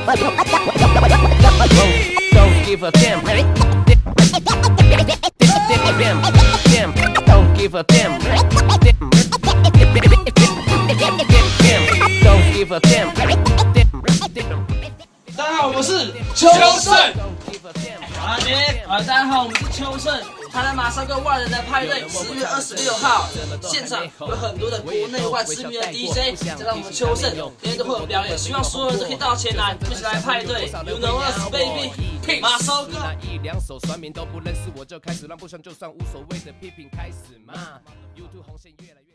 Don't give a damn. Don't give a damn. Don't give a damn. 大家好，我是秋盛。大家好，我们是秋盛。台南马上个万人的派对，10月26号，现场有很多的国内外知名的 DJ， 加上我们秋盛，今天都会有表演，希望所有人都可以到前来，一起来派对。You know us, baby。马收哥。 一两手酸民都不认识我就开始乱不爽，就算无所谓的批评开始嘛。YouTube 红线越来越。